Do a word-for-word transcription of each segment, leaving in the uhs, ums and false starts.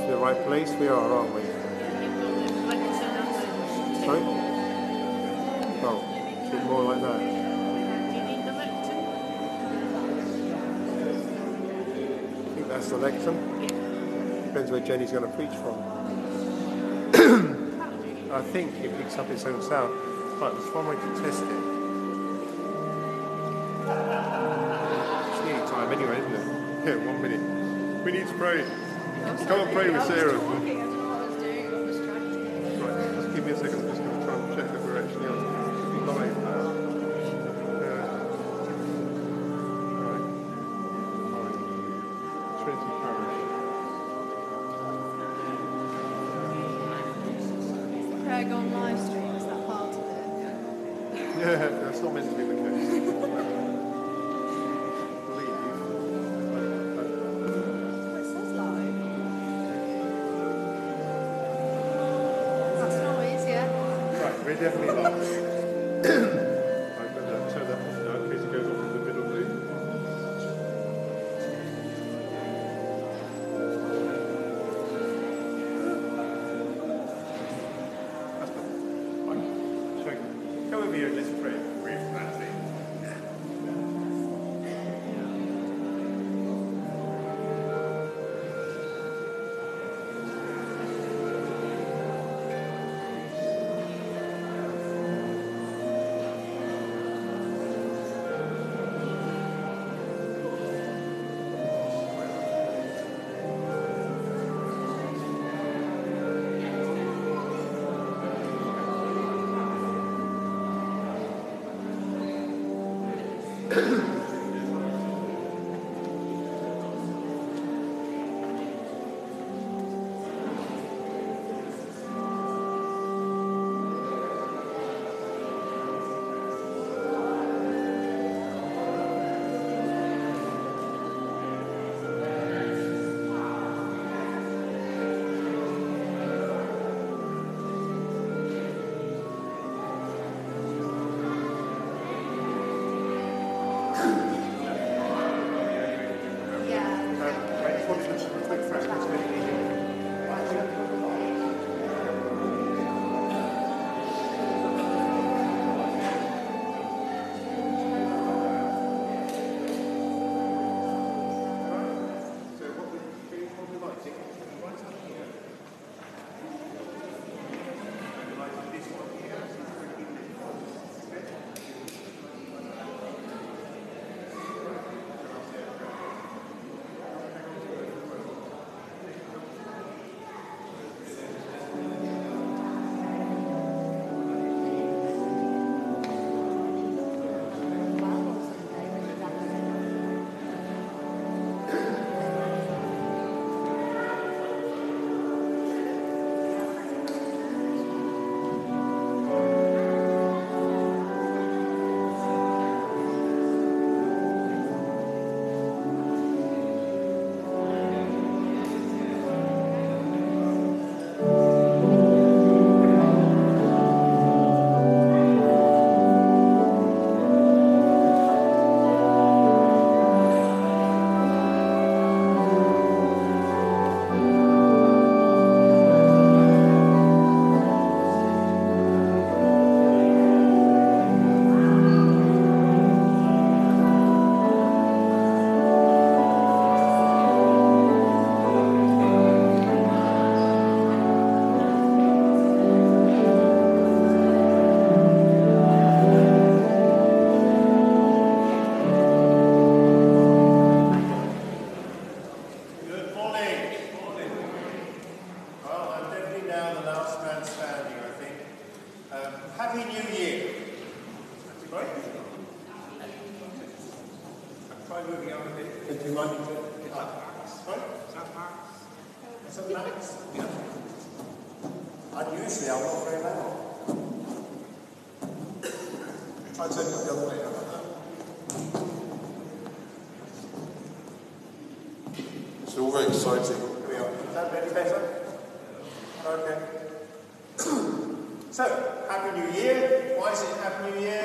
the right place we are, aren't we? Sorry? Oh, is it more like that? I think that's the lectern. Depends where Jenny's going to preach from. I think it picks up its own sound. Right, there's one way to test it. It's nearly time anyway, isn't it? Yeah, one minute. We need to pray. Come and pray with Sarah. Right, just give me a second. I'm just going to try and check that we're actually on. Should be live now. Uh, right. Right. Trinity Parish. Prayer gone live stream, is that part of it? Yeah, that's not meant to be the case. We're definitely not. I'm going to turn that off now in case it goes off in the middle loop. That's better. Right. Shall we come over here and let's pray with Nancy. Unusually, I'm not very loud. Try and turn it up the other way. It's all very exciting. Here we are. Is that any better? Okay. So, Happy New Year. Why is it Happy New Year?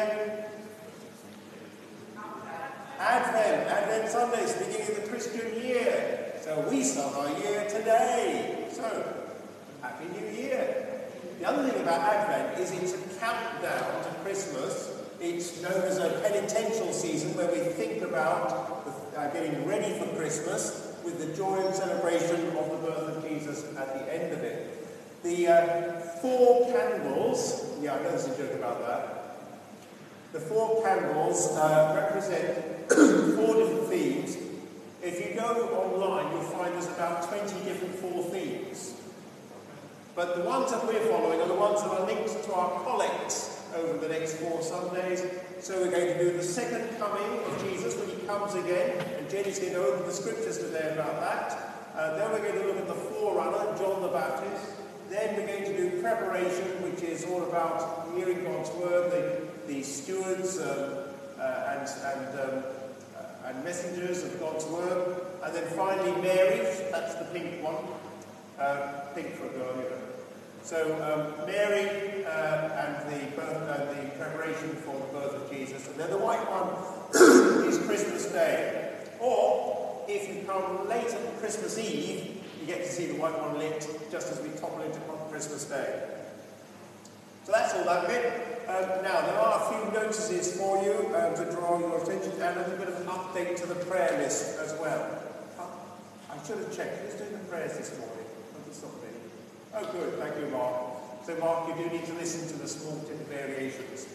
Advent. Advent Sunday is the beginning of the Christian year. So we start our year today. So, Happy New Year. The other thing about Advent is it's a countdown to Christmas. It's known as a penitential season where we think about uh, getting ready for Christmas with the joy and celebration of the birth of Jesus at the end of it. The uh, four candles, yeah, I know there's a joke about that. The four candles uh, represent four different themes. If you go online, you'll find there's about twenty different four themes. But the ones that we're following are the ones that are linked to our collects over the next four Sundays. So we're going to do the second coming of Jesus when he comes again, and Jenny's going to open the scriptures today about that. Uh, then we're going to look at the forerunner, John the Baptist. Then we're going to do preparation, which is all about hearing God's word, the, the stewards um, uh, and, and, um, uh, and messengers of God's word. And then finally Mary, that's the pink one. Uh, pink for a girl, you know. So um, Mary uh, and the birth, uh, the preparation for the birth of Jesus, and then the white one is Christmas Day. Or if you come late on Christmas Eve, you get to see the white one lit just as we topple into Christmas Day. So that's all that bit. Um, now there are a few notices for you um, to draw your attention, and a little bit of an update to the prayer list as well. Oh, I should have checked. Who's doing the prayers this morning? Oh, good. Thank you, Mark. So, Mark, you do need to listen to the small tip variations.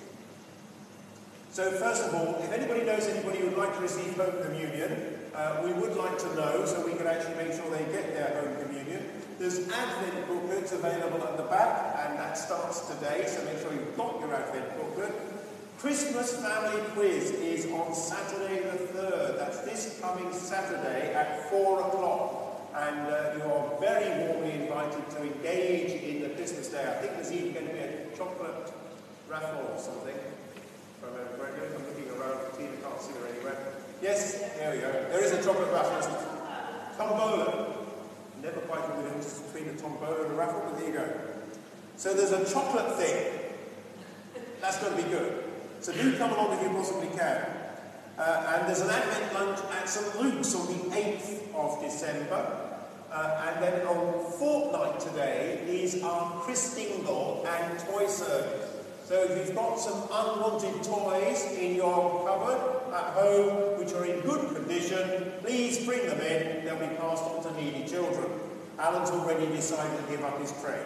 So, first of all, if anybody knows anybody who would like to receive Home Communion, uh, we would like to know so we can actually make sure they get their Home Communion. There's Advent booklets available at the back, and that starts today, so make sure you've got your Advent booklet. Christmas Family Quiz is on Saturday the third. That's this coming Saturday at four o'clock. And uh, you are very warmly invited to engage in the Christmas Day. I think there's even going to be a chocolate raffle or something. If I remember correctly, I'm looking around for Tina, can't see her anywhere. Yes, there we go. There is a chocolate raffle. Tombola. Never quite know the difference between a tombola and a raffle, but there you go. So there's a chocolate thing. That's going to be good. So do come along if you possibly can. Uh, and there's an Advent lunch at Saint Luke's on the eighth of December. Uh, and then on fortnight today is our Christingle and toy service. So if you've got some unwanted toys in your cupboard at home which are in good condition, please bring them in. They'll be passed on to needy children. Alan's already decided to give up his tray.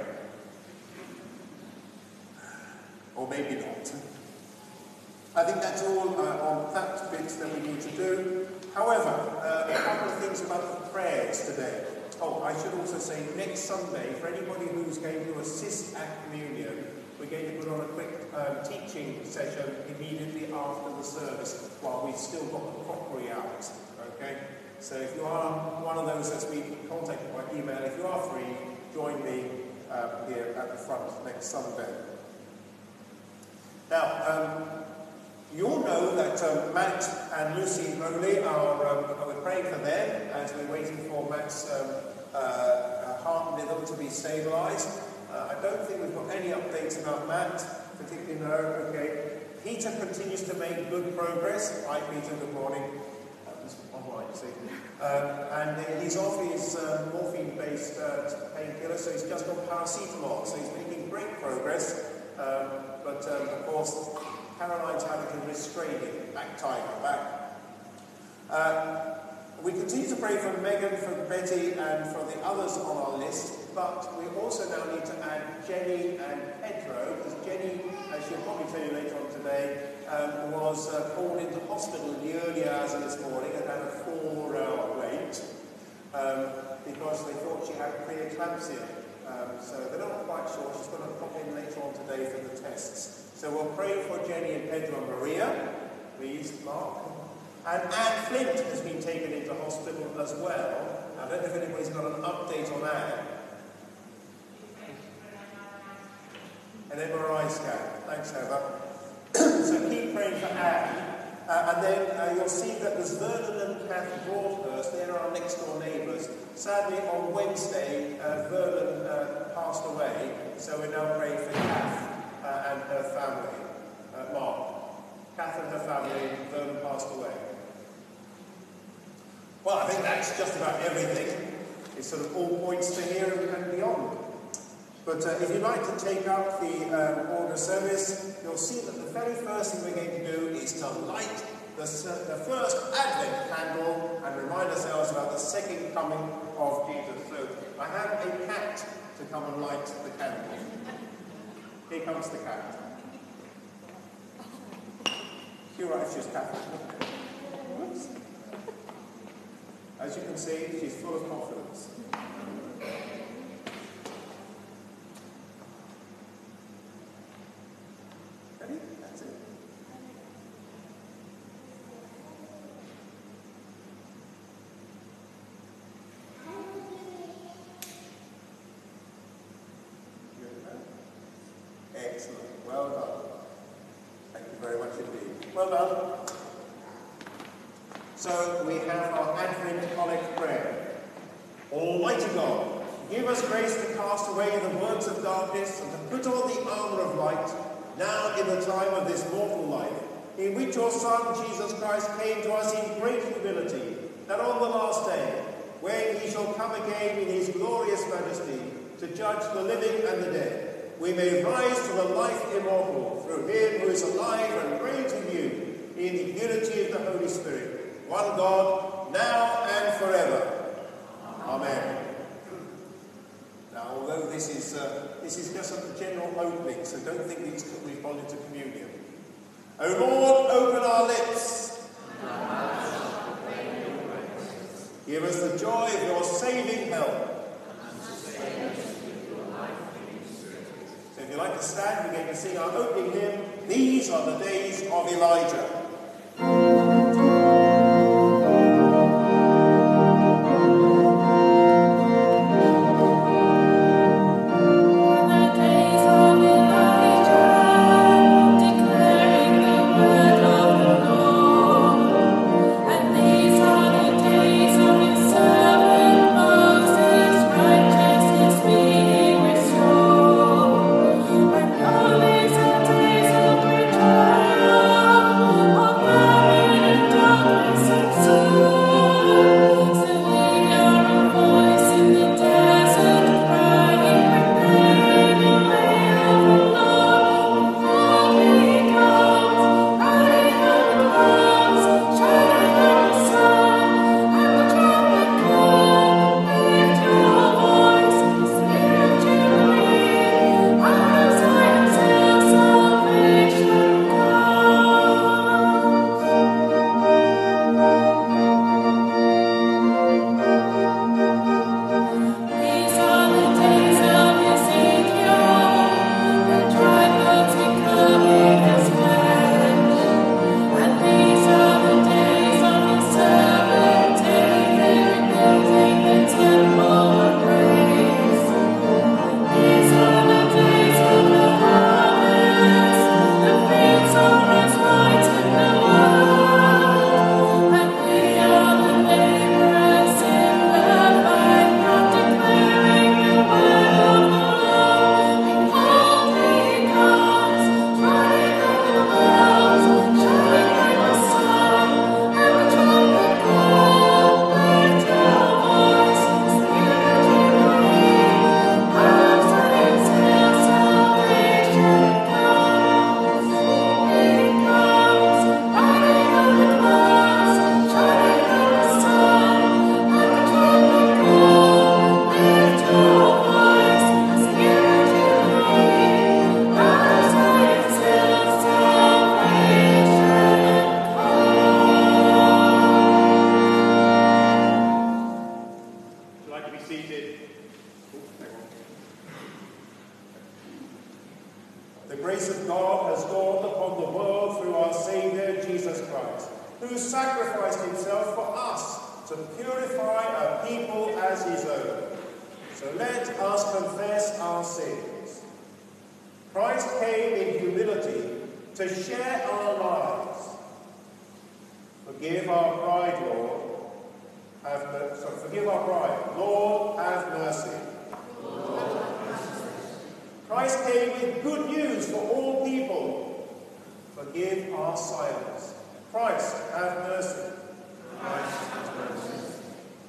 Or maybe not. I think that's all uh, on that bit that we need to do. However, uh, a couple of things about the prayers today. Oh, I should also say next Sunday, for anybody who's going to assist at communion, we're going to put on a quick um, teaching session immediately after the service while we've still got the crockery out. Okay? So if you are one of those that's been contacted by email, if you are free, join me uh, here at the front next Sunday. Now, um, you all know that um, Matt and Lucy Rowley are, um, we're praying for them as we're waiting for Matt's um, uh, heart rhythm to be stabilised. Uh, I don't think we've got any updates about Matt, particularly no, okay. Peter continues to make good progress. Hi Peter, good morning. Uh, online, you see. Um, and he's off his uh, morphine-based uh, painkiller, so he's just on paracetamol, so he's making great progress. Um, but um, of course, Caroline's having to restrain him, back tiger, back. Uh, we continue to pray for Megan, for Betty, and for the others on our list, but we also now need to add Jenny and Pedro, because Jenny, as she'll probably tell you later on today, um, was uh, called into hospital in the early hours of this morning and had a four-hour wait, um, because they thought she had preeclampsia. Um, so they're not quite sure. She's going to pop in later on today for the tests. So we'll pray for Jenny and Pedro and Maria, please, Mark. And Anne Flint has been taken into hospital as well. I don't know if anybody's got an update on Anne. An M R I scan. Thanks, Heather. So keep praying for Anne. Uh, and then uh, you'll see that there's Vernon and Kath Broadhurst. They're our next door neighbours. Sadly, on Wednesday, uh, Vernon uh, passed away. So we're now praying for Kath. Uh, and her family. Uh, Mark. Kath and her family, Vernon passed away. Well, I think that's just about everything. it sort of all points to here and, and beyond. But uh, if you'd like to take up the um, order service, you'll see that the very first thing we're going to do is to light the, the first Advent candle and remind ourselves about the second coming of Jesus. So I have a cat to come and light the candle. Here comes the cat. You're right, she's cat. Whoops. As you can see, she's full of confidence. Ready? That's it. Excellent. Well done. Thank you very much indeed. Well done. So we have our Advent Collect prayer. Almighty God, give us grace to cast away the works of darkness and to put on the armour of light, now in the time of this mortal life, in which your Son, Jesus Christ, came to us in great humility, that on the last day, when he shall come again in his glorious majesty, to judge the living and the dead, we may rise to the life immortal through him who is alive and reigns with you in the unity of the Holy Spirit, one God, now and forever. Amen. Now, although this is uh, this is just a general opening, so don't think these we've gone into communion. O Lord, open our lips. Give us the joy of your saving help. So if you'd like to stand, we're going to sing our opening hymn, These Are the Days of Elijah.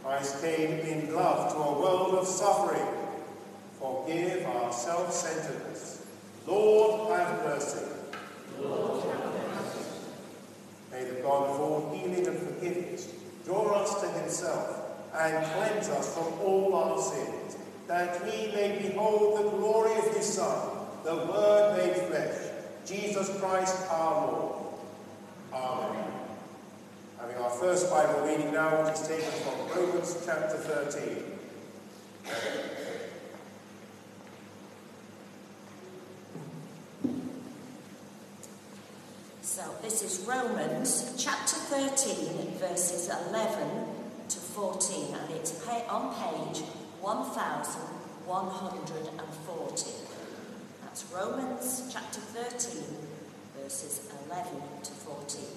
Christ came in love to a world of suffering. Forgive our self-centeredness. Lord, have mercy. Lord, have mercy. May the God of all healing and forgiveness draw us to himself and cleanse us from all our sins, that we may behold the glory of his Son, the Word made flesh, Jesus Christ our Lord. Amen. Having our first Bible reading now, which is taken from Romans chapter thirteen. So this is Romans chapter thirteen, verses eleven to fourteen, and it's on page one thousand one hundred forty. That's Romans chapter thirteen, verses eleven to fourteen.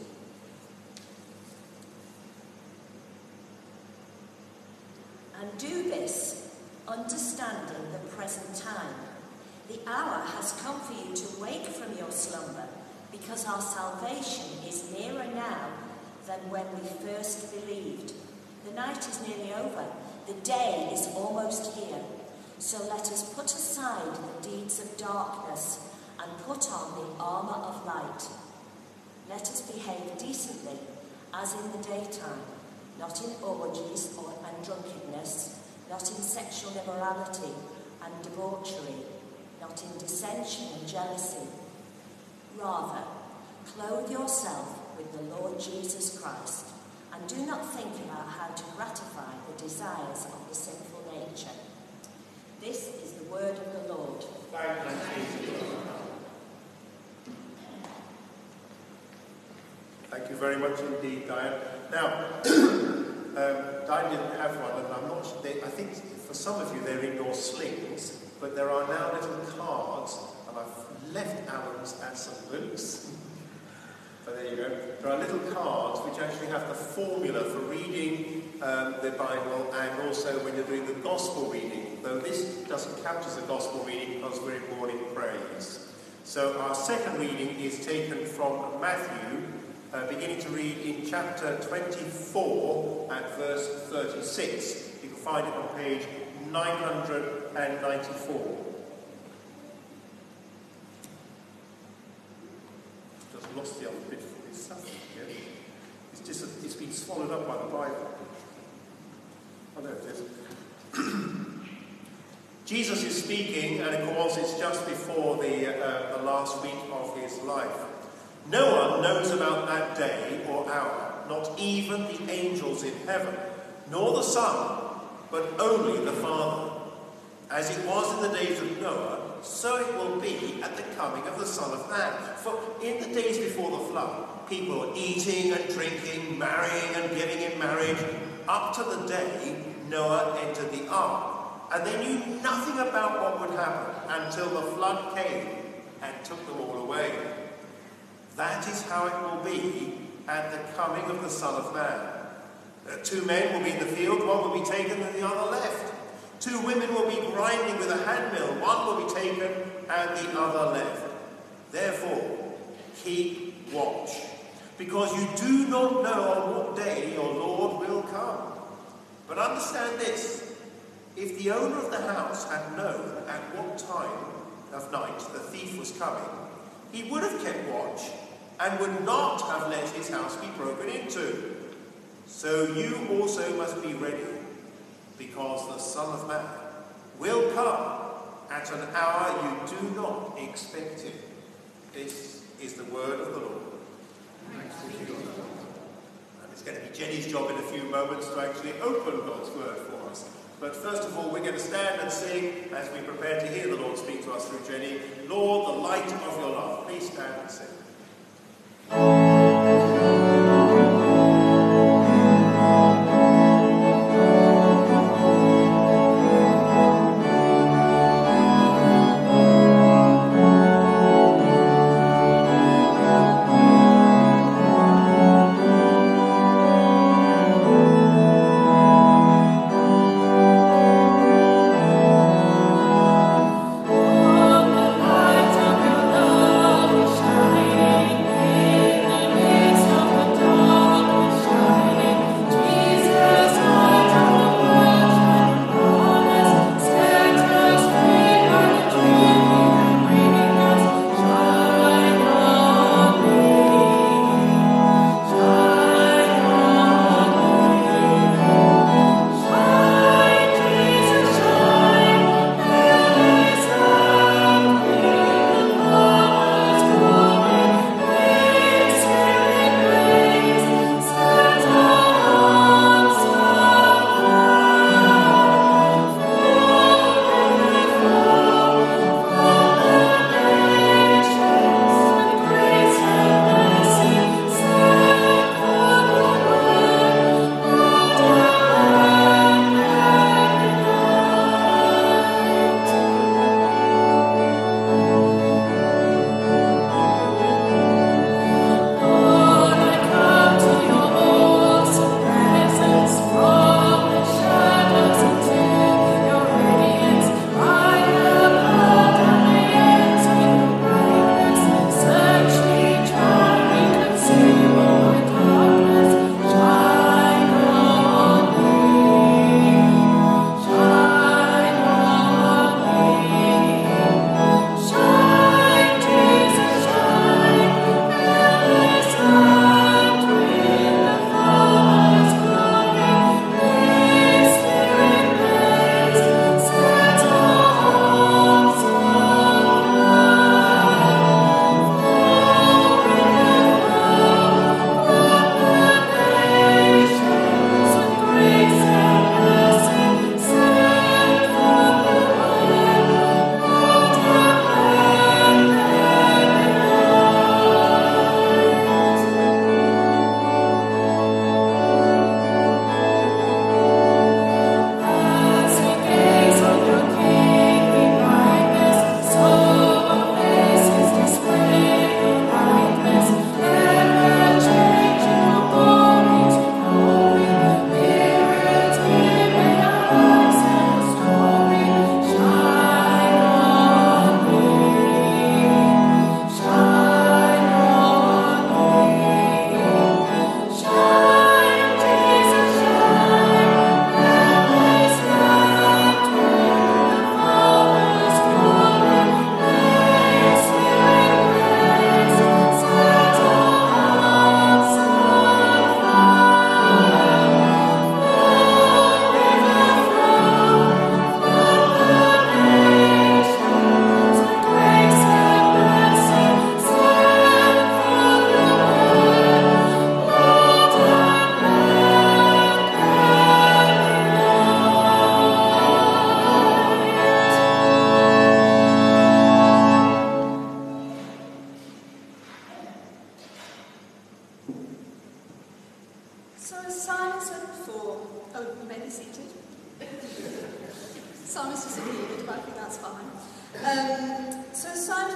And do this, understanding the present time. The hour has come for you to wake from your slumber, because our salvation is nearer now than when we first believed. The night is nearly over. The day is almost here. So let us put aside the deeds of darkness and put on the armour of light. Let us behave decently, as in the daytime, not in orgies or and drunkenness, not in sexual immorality and debauchery, not in dissension and jealousy. Rather, clothe yourself with the Lord Jesus Christ, and do not think about how to gratify the desires of the sinful nature. This is the word of the Lord. Thank you very much indeed, Diane. Now, um, Diane didn't have one, and I'm not sure, they, I think for some of you they're in your slings, but there are now little cards, and I've left Alan's and Saint Luke's. But there you go. There are little cards which actually have the formula for reading um, the Bible, and also when you're doing the gospel reading, though this doesn't count as a gospel reading because we're in morning praise. So our second reading is taken from Matthew, uh, beginning to read in chapter twenty-four at verse thirty-six. You can find it on page nine hundred ninety-four. Just lost the other bit for this stuff here. It's just it's been swallowed up by the Bible. Oh, there it is. Jesus is speaking, and of course it's just before the, uh, the last week of his life. No one knows about that day or hour, not even the angels in heaven, nor the Son, but only the Father. As it was in the days of Noah, so it will be at the coming of the Son of Man. For in the days before the flood, people were eating and drinking, marrying and giving in marriage, up to the day Noah entered the ark. And they knew nothing about what would happen until the flood came and took them all away. That is how it will be at the coming of the Son of Man. Uh, two men will be in the field, one will be taken and the other left. Two women will be grinding with a handmill, one will be taken and the other left. Therefore, keep watch, because you do not know on what day your Lord will come. But understand this, if the owner of the house had known at what time of night the thief was coming, he would have kept watch and would not have let his house be broken into. So you also must be ready, because the Son of Man will come at an hour you do not expect him. This is the word of the Lord. And it's going to be Jenny's job in a few moments to actually open God's word for us. But first of all, we're going to stand and sing as we prepare to hear the Lord speak to us through Jenny. Lord, the light of your love. Please stand and sing. Shining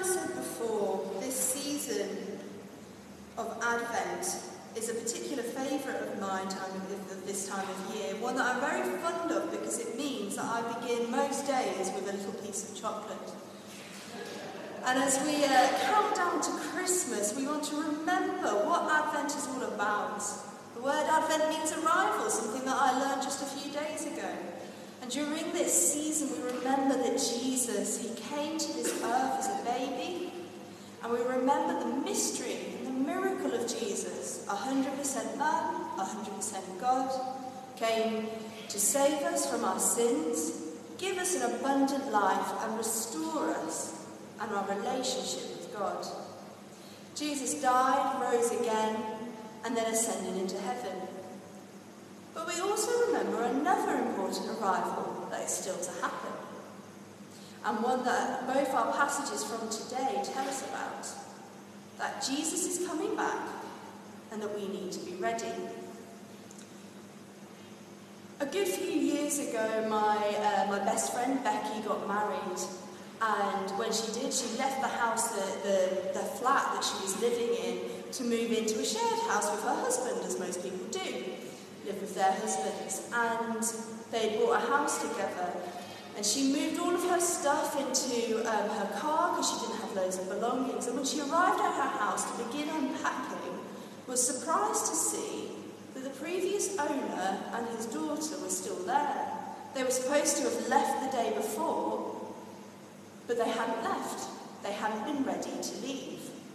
said before, this season of Advent is a particular favourite of mine time of this time of year, one that I'm very fond of because it means that I begin most days with a little piece of chocolate. And as we uh, count down to Christmas, we want to remember what Advent is all about. The word Advent means arrival, something that I learned just a few days ago. And during this season, we remember that Jesus, he came to this earth as a baby, and we remember the mystery and the miracle of Jesus, one hundred percent man, one hundred percent God, came to save us from our sins, give us an abundant life, and restore us and our relationship with God. Jesus died, rose again, and then ascended into heaven. But we also remember another important arrival that is still to happen, and one that both our passages from today tell us about, that Jesus is coming back and that we need to be ready. A good few years ago, my, uh, my best friend Becky got married. And when she did, she left the house, the, the, the flat that she was living in, to move into a shared house with her husband, as most people do, live with their husbands. And they bought a house together. And she moved all of her stuff into um, her car because she didn't have loads of belongings. And when she arrived at her house to begin unpacking, was surprised to see that the previous owner and his daughter were still there. They were supposed to have left the day before, but they hadn't left. They hadn't been ready to leave.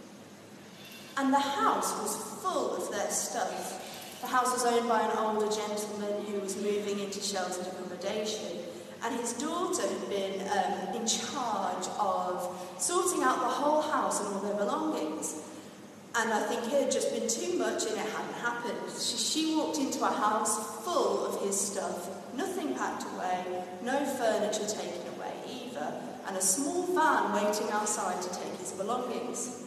And the house was full of their stuff. The house was owned by an older gentleman who was moving into sheltered accommodation, and his daughter had been um, in charge of sorting out the whole house and all their belongings. And I think it had just been too much and it hadn't happened. She, she walked into a house full of his stuff, nothing packed away, no furniture taken away either, and a small van waiting outside to take his belongings.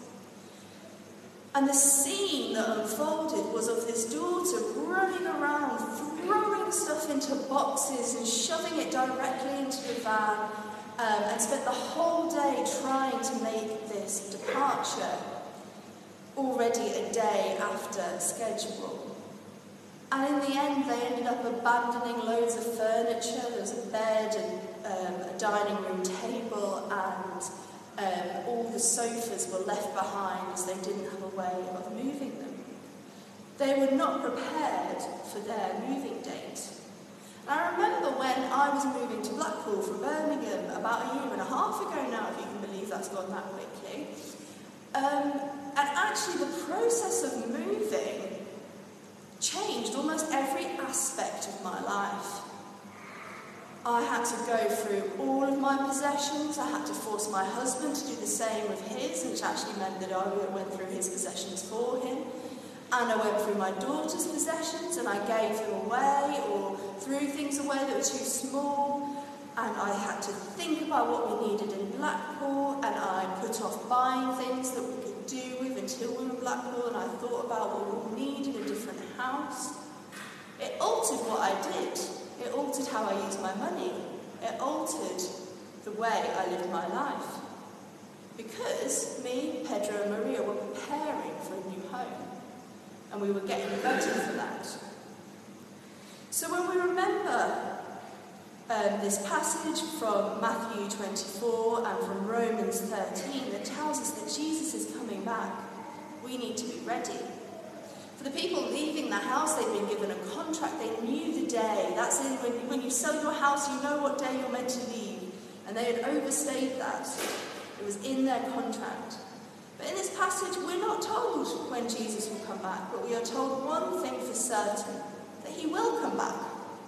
And the scene that unfolded was of his daughter running around, throwing stuff into boxes and shoving it directly into the van, um, and spent the whole day trying to make this departure, already a day after schedule. And in the end, they ended up abandoning loads of furniture. There was a bed and um, a dining room table, and um, all the sofas were left behind as they didn't have a way of moving them. They were not prepared for their moving date. And I remember when I was moving to Blackpool from Birmingham about a year and a half ago now, if you can believe that's gone that quickly. Um, and actually the process of moving changed almost every aspect of my life. I had to go through all of my possessions. I had to force my husband to do the same with his, which actually meant that I went through his possessions for him. And I went through my daughter's possessions and I gave them away or threw things away that were too small. And I had to think about what we needed in Blackpool, and I put off buying things that we could do with until we were in Blackpool, and I thought about what we would need in a different house. It altered what I did. It altered how I used my money. It altered the way I lived my life. Because me, Pedro and Maria were preparing for a new home. And we were getting ready for that. So when we remember um, this passage from Matthew twenty-four and from Romans thirteen that tells us that Jesus is coming back, we need to be ready. For the people leaving the house, they'd been given a contract. They knew the day. That's in when, when you sell your house, you know what day you're meant to leave. And they had overstayed that. It was in their contract. But in this passage, we're not told when Jesus will come back, but we are told one thing for certain, that he will come back.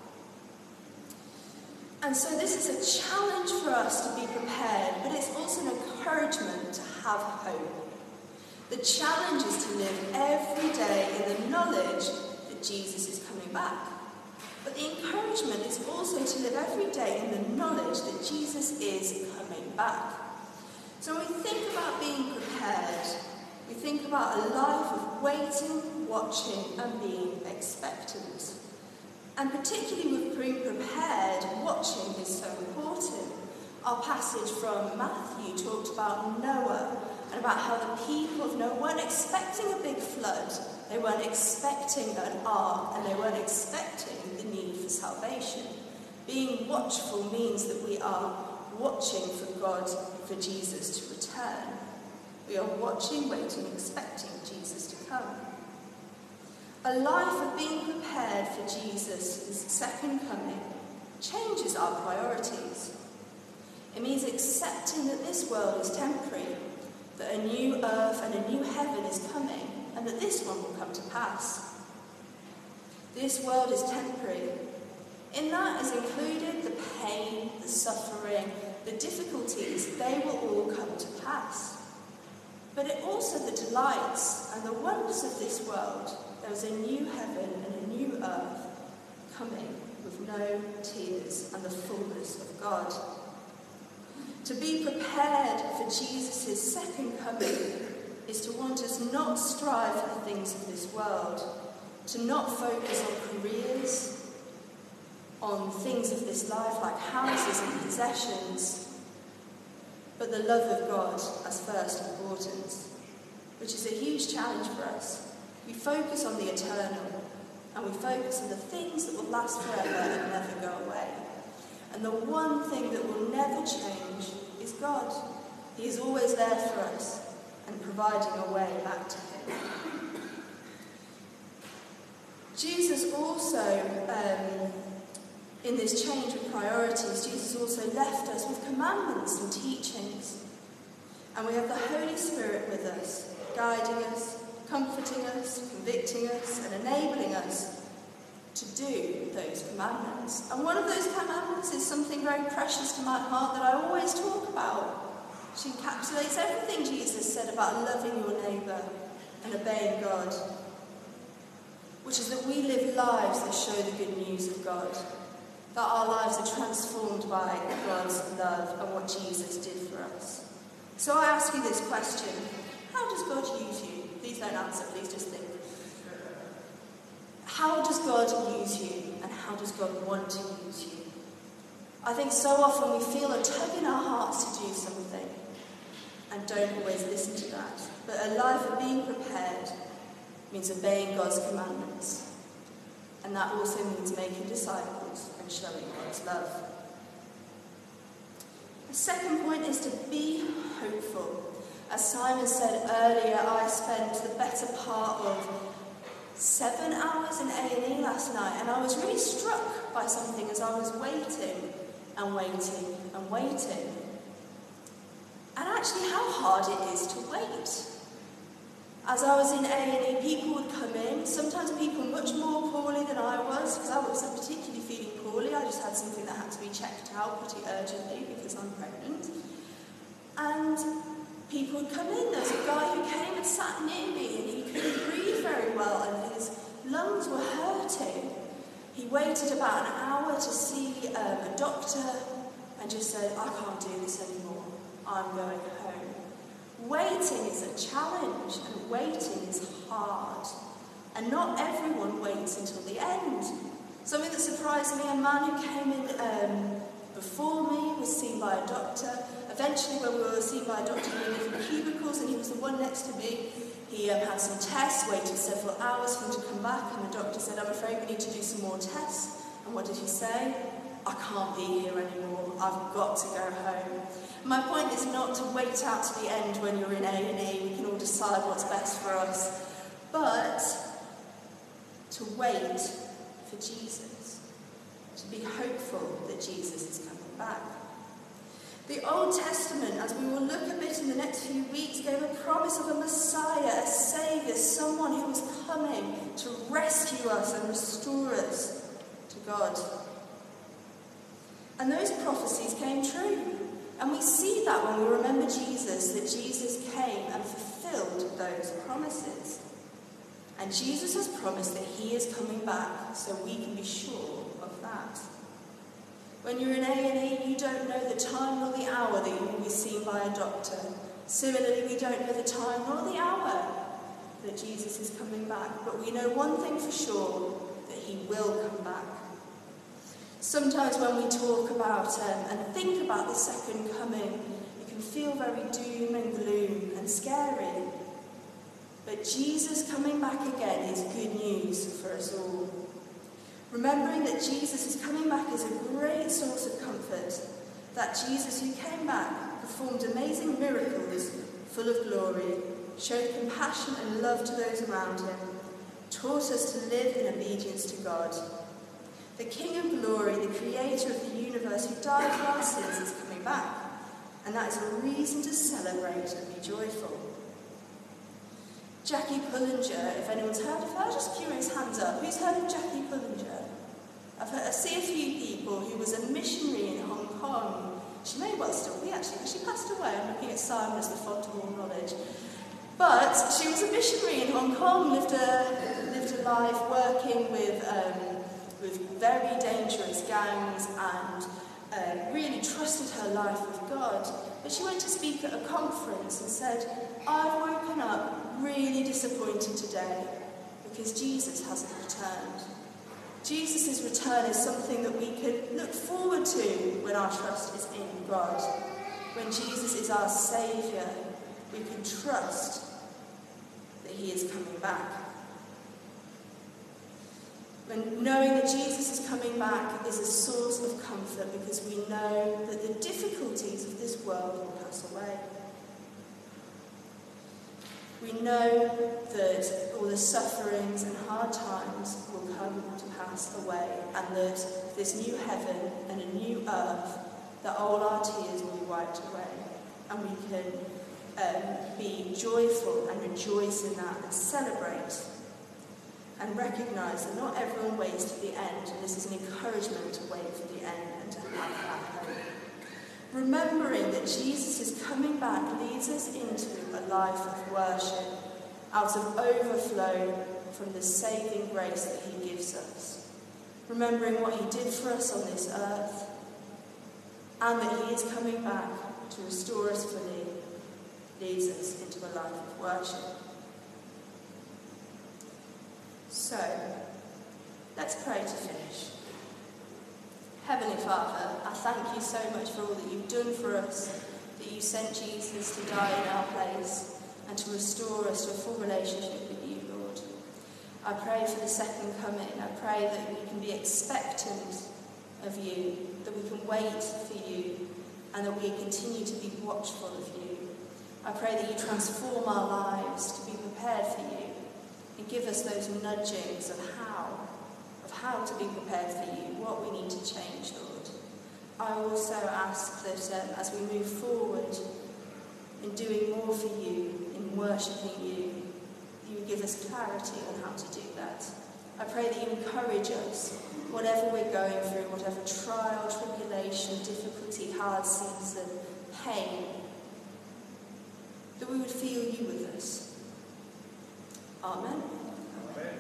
And so this is a challenge for us to be prepared, but it's also an encouragement to have hope. The challenge is to live every day in the knowledge that Jesus is coming back. But the encouragement is also to live every day in the knowledge that Jesus is coming back. So when we think about being prepared, we think about a life of waiting, watching, and being expectant. And particularly with being prepared, watching is so important. Our passage from Matthew talked about Noah and about how the people of Noah weren't expecting a big flood. They weren't expecting an ark, and they weren't expecting the need for salvation. Being watchful means that we are watching for God, for Jesus to return. We are watching, waiting, expecting Jesus to come. A life of being prepared for Jesus' second coming changes our priorities. It means accepting that this world is temporary, that a new earth and a new heaven is coming, and that this one will come to pass. This world is temporary. In that is included the pain, the suffering, the difficulties. They will all come to pass. But it also the delights and the wonders of this world. There is a new heaven and a new earth coming with no tears and the fullness of God. To be prepared for Jesus' second coming is to want us not strive for the things of this world, to not focus on careers, on things of this life like houses and possessions, but the love of God as first importance, which is a huge challenge for us. We focus on the eternal, and we focus on the things that will last forever and never go away. And the one thing that will never change is God. He is always there for us and providing a way back to him. Jesus also, um, in this change of priorities, Jesus also left us with commandments and teachings. And we have the Holy Spirit with us, guiding us, comforting us, convicting us, and enabling us to do those commandments. And one of those commandments is something very precious to my heart that I always talk about. She encapsulates everything Jesus said about loving your neighbour and obeying God, which is that we live lives that show the good news of God, that our lives are transformed by God's love and what Jesus did for us. So I ask you this question: how does God use you? Please don't answer, please just think. How does God use you, and how does God want to use you? I think so often we feel a tug in our hearts to do something and don't always listen to that. But a life of being prepared means obeying God's commandments. And that also means making disciples and showing God's love. The second point is to be hopeful. As Simon said earlier, I spent the better part of seven hours in A and E last night, and I was really struck by something as I was waiting and waiting and waiting. And actually how hard it is to wait. As I was in A and E, people would come in, sometimes people much more poorly than I was, because I wasn't particularly feeling poorly. I just had something that had to be checked out pretty urgently because I'm pregnant. And people would come in. There was a guy who came and sat near me, and he couldn't breathe very well, and his lungs were hurting. He waited about an hour to see um, a doctor and just said, I can't do this anymore. I'm going home. Waiting is a challenge, and waiting is hard. And not everyone waits until the end. Something that surprised me, a man who came in um, before me was seen by a doctor. Eventually, when we were seen by a doctor, we were in different cubicles, and he was the one next to me. He um, had some tests, waited several hours for him to come back, and the doctor said, I'm afraid we need to do some more tests. And what did he say? I can't be here anymore. I've got to go home. My point is not to wait out to the end when you're in A and E. We can all decide what's best for us. But to wait for Jesus. To be hopeful that Jesus is coming back. The Old Testament, as we will look a bit in the next few weeks, gave a promise of a Messiah, a Saviour, someone who was coming to rescue us and restore us to God. And those prophecies came true. And we see that when we remember Jesus, that Jesus came and fulfilled those promises. And Jesus has promised that he is coming back, so we can be sure of that. When you're in A and E, you don't know the time nor the hour that you will be seen by a doctor. Similarly, we don't know the time nor the hour that Jesus is coming back. But we know one thing for sure, that he will come back. Sometimes when we talk about um, and think about the second coming, it can feel very doom and gloom and scary. But Jesus coming back again is good news for us all. Remembering that Jesus is coming back is a great source of comfort. That Jesus who came back performed amazing miracles full of glory, showed compassion and love to those around him, taught us to live in obedience to God. The King of Glory, the creator of the universe who died for our sins, is coming back. And that is a reason to celebrate and be joyful. Jackie Pullinger, if anyone's heard of her, just curious, hands up. Who's heard of Jackie Pullinger? I've heard, I see a few people who was a missionary in Hong Kong. She may well still be, actually. She passed away. I'm looking at Simon as the font of all knowledge. But she was a missionary in Hong Kong, lived a, lived a life working with, um, with very dangerous gangs and uh, really trusted her life with God. But she went to speak at a conference and said, I've woken up really disappointed today because Jesus hasn't returned. Jesus' return is something that we can look forward to when our trust is in God. When Jesus is our Saviour, we can trust that he is coming back. When knowing that Jesus is coming back is a source of comfort because we know that the difficulties of this world will pass away. We know that all the sufferings and hard times will come to pass away, and that this new heaven and a new earth, that all our tears will be wiped away, and we can um, be joyful and rejoice in that and celebrate and recognise that not everyone waits to the end, and this is an encouragement to wait for the end and to have that hope. Remembering that Jesus is coming back leads us into a life of worship out of overflow from the saving grace that he gives us. Remembering what he did for us on this earth and that he is coming back to restore us fully leads us into a life of worship. So, let's pray to finish. Heavenly Father, I thank you so much for all that you've done for us, that you sent Jesus to die in our place and to restore us to a full relationship with you, Lord. I pray for the second coming. I pray that we can be expectant of you, that we can wait for you, and that we continue to be watchful of you. I pray that you transform our lives to be prepared for you and give us those nudgings of how how to be prepared for you, what we need to change, Lord. I also ask that um, as we move forward in doing more for you, in worshipping you, you would give us clarity on how to do that. I pray that you encourage us, whatever we're going through, whatever trial, tribulation, difficulty, hard season, pain, that we would feel you with us. Amen. Amen.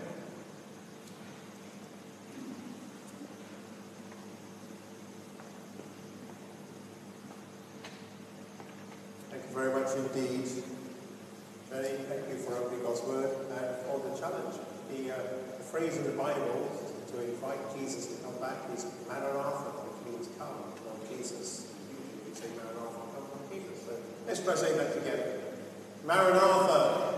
Thank you very much indeed, Jenny. Thank you for opening God's Word and for the challenge. The, uh, the phrase in the Bible to invite Jesus to come back is Maranatha, which means come, Lord Jesus. Usually we say Maranatha, come, Lord Jesus. So let's try saying that together. Maranatha.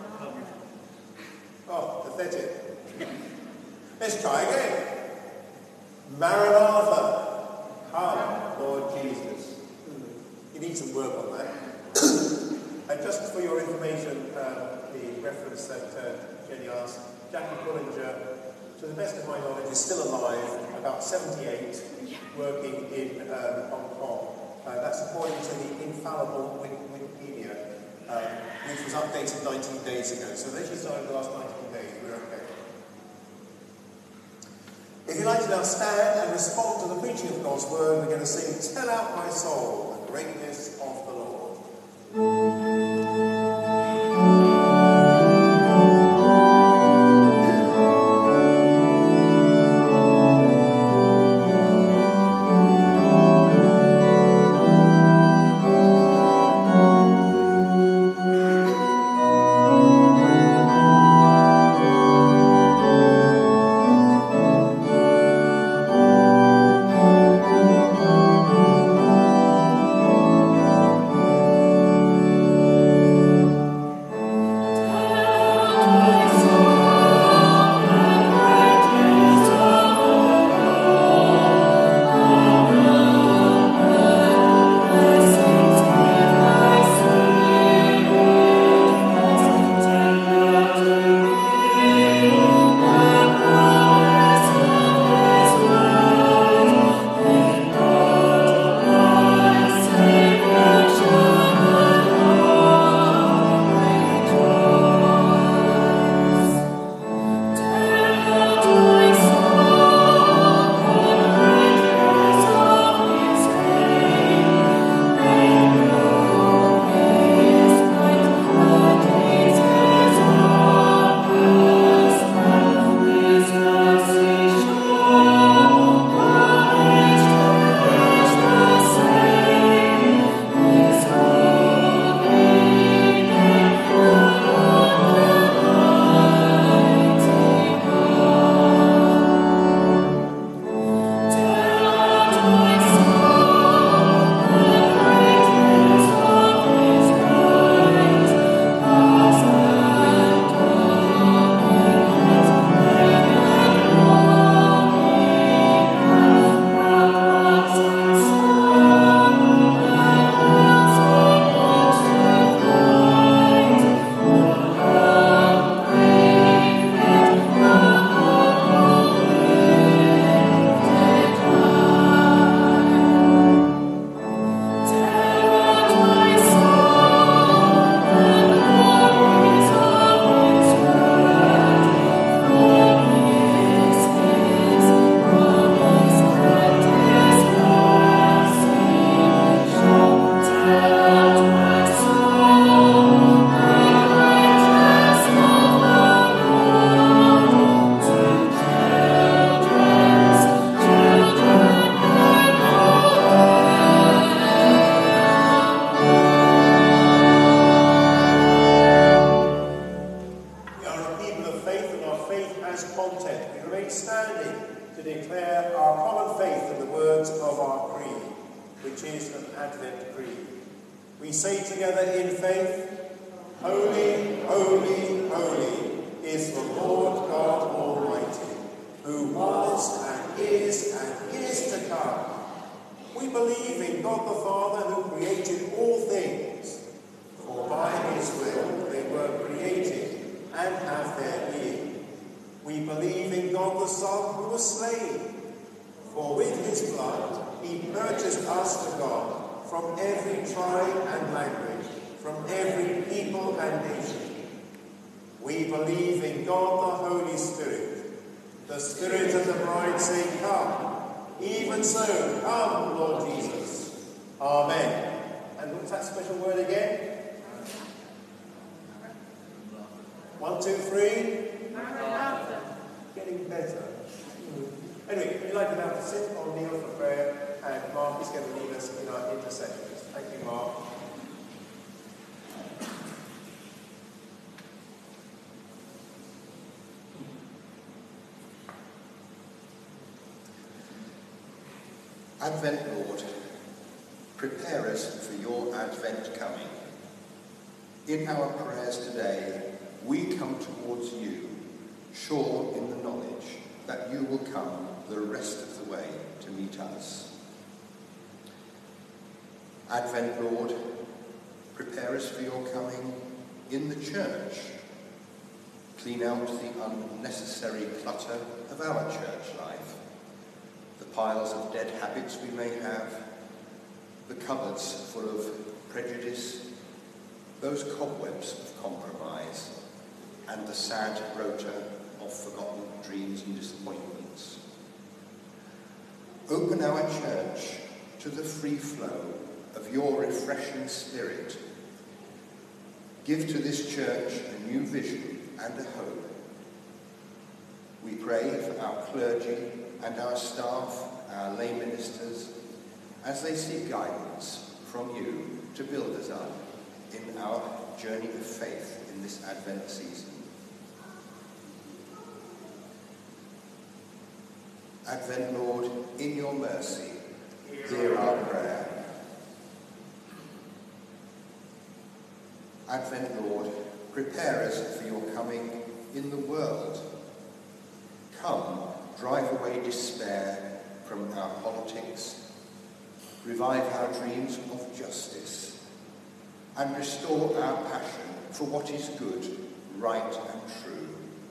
Oh, pathetic. Let's try again. Maranatha, come, Lord Jesus. You need some work on that. And just for your information, uh, the reference that uh, Jenny asked, Jackie Pullinger, to the best of my knowledge, is still alive, about seventy-eight, working in um, Hong Kong. Uh, that's according to the infallible Wikipedia, um, which was updated nineteen days ago. So they just died the last nineteen days. We're okay. If you'd like to now stand and respond to the preaching of God's Word, we're going to sing "Tell Out My Soul, the Greatness of the Lord." Thank you. which is an Advent creed. We say together in faith, Holy, holy, holy is the Lord God Almighty, who was and is and is to come. We believe in God the Father who created all things, for by his will they were created and have their being. We believe in God the Son who was slain, for with his blood he purchased us to God from every tribe and language, from every people and nation. We believe in God the Holy Spirit. The Spirit of the bride say, come. Even so, come, Lord Jesus. Amen. And what's that special word again? One, two, three. Getting better. Anyway, we'd like to now sit or kneel for prayer, and Mark is going to lead us in our intercessions. Thank you, Mark. Advent, Lord, prepare us for your Advent coming. In our prayers today, we come towards you, sure in the knowledge that you will come the rest of the way to meet us. Advent, Lord, prepare us for your coming in the church. Clean out the unnecessary clutter of our church life, the piles of dead habits we may have, the cupboards full of prejudice, those cobwebs of compromise, and the sad rota of forgotten dreams and disappointments. Open our church to the free flow of your refreshing spirit. Give to this church a new vision and a hope. We pray for our clergy and our staff, our lay ministers, as they seek guidance from you to build us up in our journey of faith in this Advent season. Advent, Lord, in your mercy, hear our prayer. Advent, Lord, prepare us for your coming in the world. Come, drive away despair from our politics, revive our dreams of justice, and restore our passion for what is good, right, and true.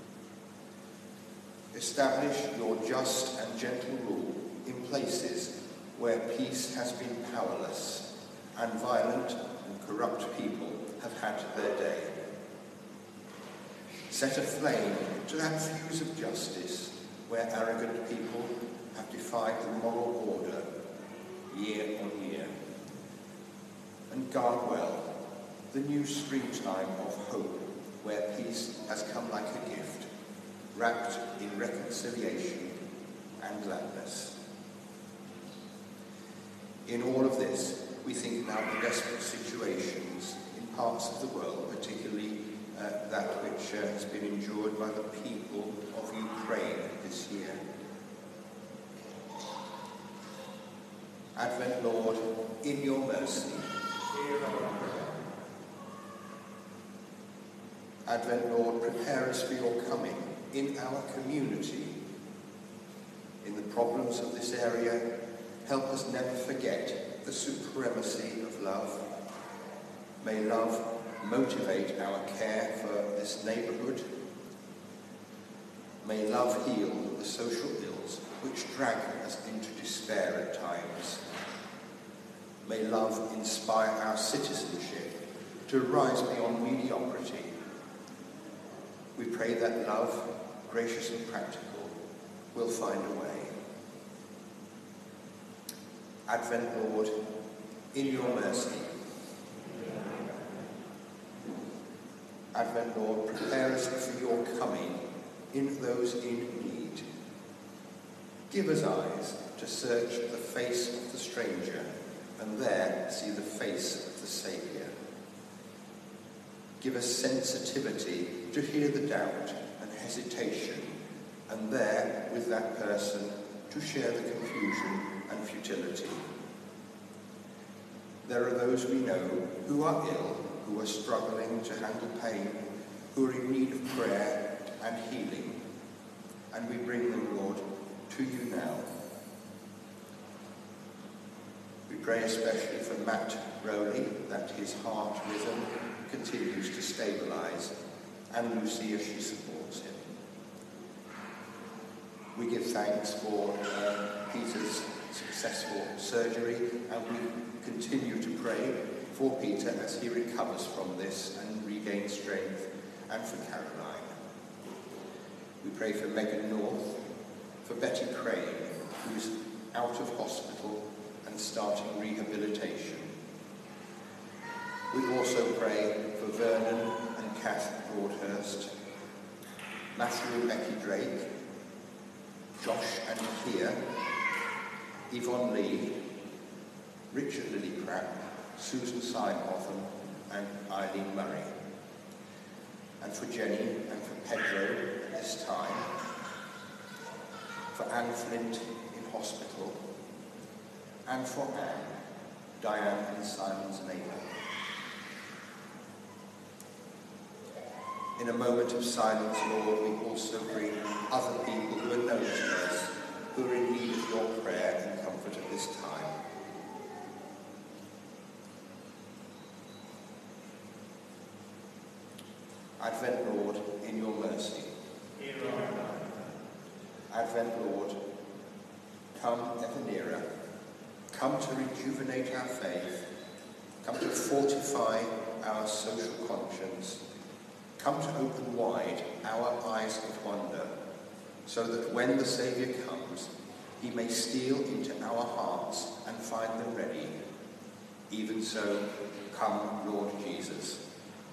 Establish your just and gentle rule in places where peace has been powerless and violent and corrupt people have had their day. Set a flame to that fuse of justice where arrogant people have defied the moral order year on year. And guard well the new springtime of hope where peace has come like a gift, wrapped in reconciliation and gladness. In all of this, we think now the desperate situations in parts of the world, particularly uh, that which uh, has been endured by the people of Ukraine this year. Advent, Lord, in your mercy, hear our prayer. Advent, Lord, prepare us for your coming in our community. In the problems of this area, help us never forget the supremacy of love. May love motivate our care for this neighbourhood. May love heal the social ills which drag us into despair at times. May love inspire our citizenship to rise beyond mediocrity. We pray that love, gracious and practical, will find a way. Advent, Lord, in your mercy. Advent, Lord, prepare us for your coming in those in need. Give us eyes to search the face of the stranger and there see the face of the Saviour. Give us sensitivity to hear the doubt and hesitation, and there, with that person, to share the confusion and futility. There are those we know who are ill, who are struggling to handle pain, who are in need of prayer and healing. And we bring them, Lord, to you now. We pray especially for Matt Rowley, that his heart rhythm continues to stabilise, and Lucy as she supports him. We give thanks for uh, Peter's successful surgery, and we continue to pray for Peter as he recovers from this and regains strength, and for Caroline. We pray for Megan North, for Betty Crane, who's out of hospital and starting rehabilitation. We also pray for Vernon and Kath Broadhurst, Matthew and Becky Drake, Josh and Kia, Yvonne Lee, Richard Lillycrap, Susan Seinhoffen and Eileen Murray. And for Jenny and for Pedro at this time, for Anne Flint in hospital, and for Anne, Diane and Simon's neighbour. In a moment of silence, Lord, we also bring other people who are known to us, who are in need of your prayer and comfort at this time. Advent, Lord, in your mercy. Advent, Lord, come ever nearer. Come to rejuvenate our faith. Come to fortify our social conscience. Come to open wide our eyes of wonder, so that when the Saviour comes, he may steal into our hearts and find them ready. Even so, come, Lord Jesus.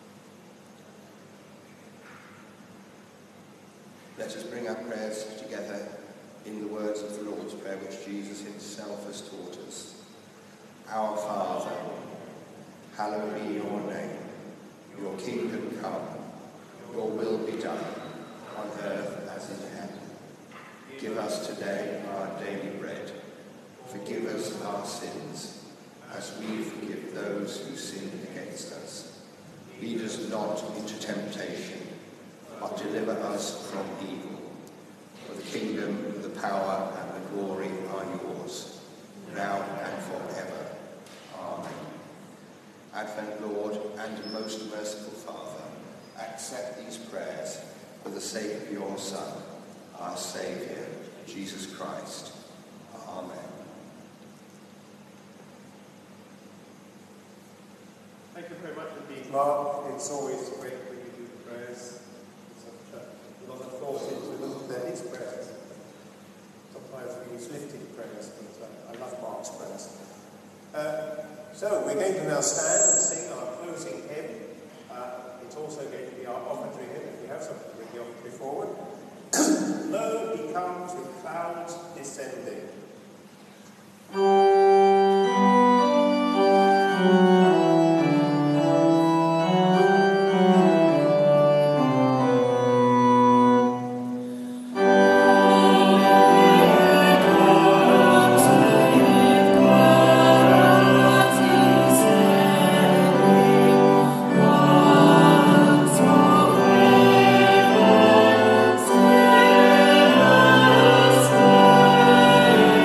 Let us bring our prayers together in the words of the Lord's Prayer, which Jesus himself has taught us. Our Father, hallowed be your name. Your kingdom come. Your will be done, on earth as in heaven. Give us today our daily bread. Forgive us our sins, as we forgive those who sin against us. Lead us not into temptation, but deliver us from evil. For the kingdom, the power, and the glory are yours, now and forever. Amen. Advent, Lord, and most merciful Father, accept these prayers for the sake of your Son, our Saviour, Jesus Christ. Amen. Thank you very much indeed, Mark. It's always great when you do the prayers. Such a lot of thought into them. There is prayers. Sometimes we use lifted prayers, but uh, I love Mark's prayers. Uh, so we're going to now stand and sing our closing hymn. Uh, it's also going to be our offertory hymn. If you have something, bring the offertory forward. Lo, he comes with clouds descending. Thank you.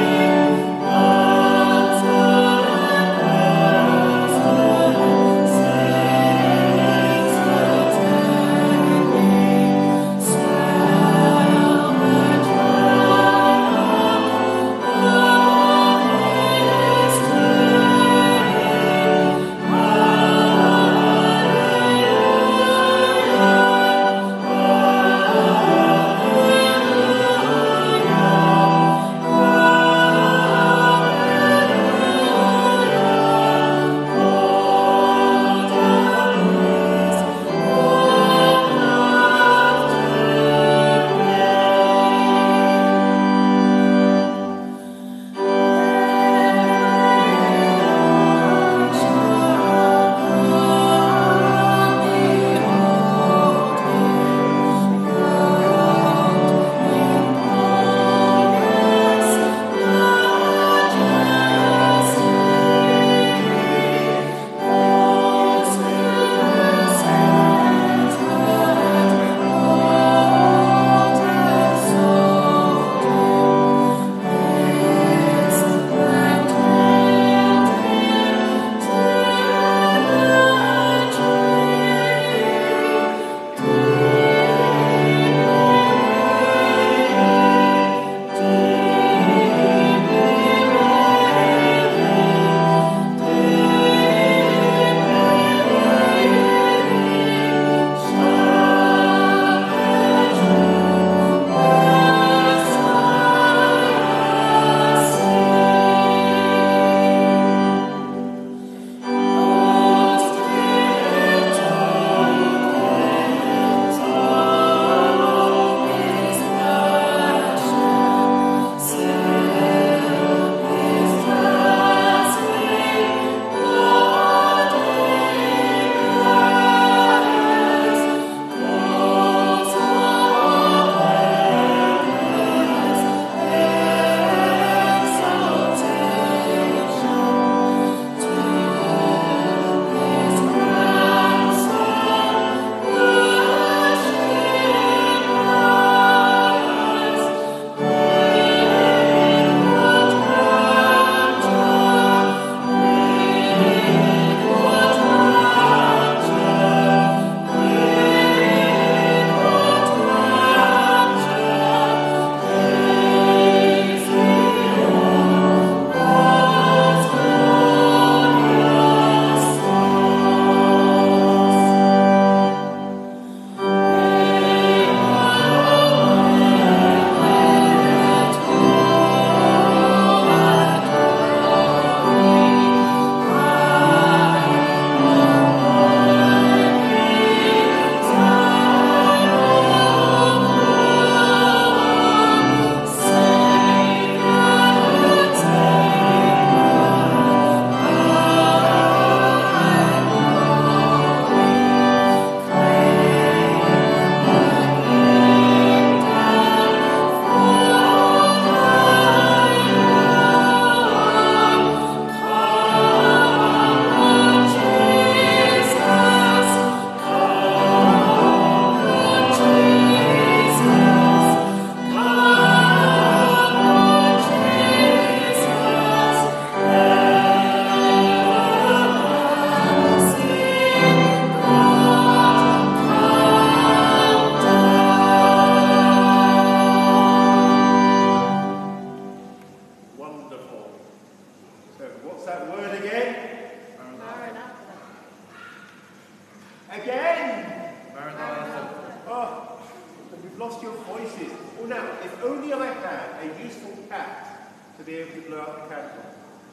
lost your voices. Well, now, if only I had a useful cat to be able to blow out the candle.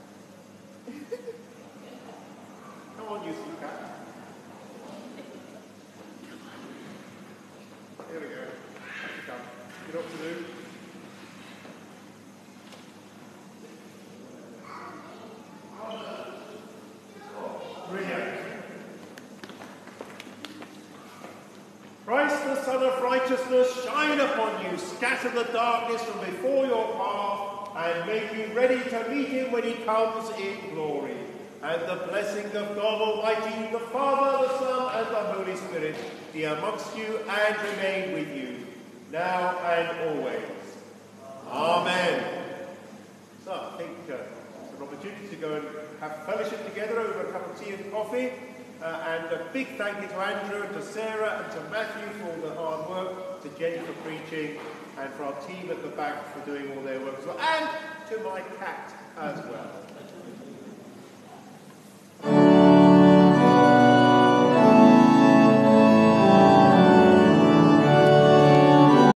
Come on, useful cat. Here we go. Come. You know what to do? Brilliant. Christ, the Son of Righteousness, shine upon you, scatter the darkness from before your path, and make you ready to meet him when he comes in glory. And the blessing of God Almighty, the Father, the Son, and the Holy Spirit be amongst you and remain with you, now and always. Amen. So I think uh, it's an opportunity to go and have fellowship together over a cup of tea and coffee. Uh, and a big thank you to Andrew and to Sarah and to Matthew for all the hard work, to Jenny for preaching, and for our team at the back for doing all their work as well, and to my cat as well.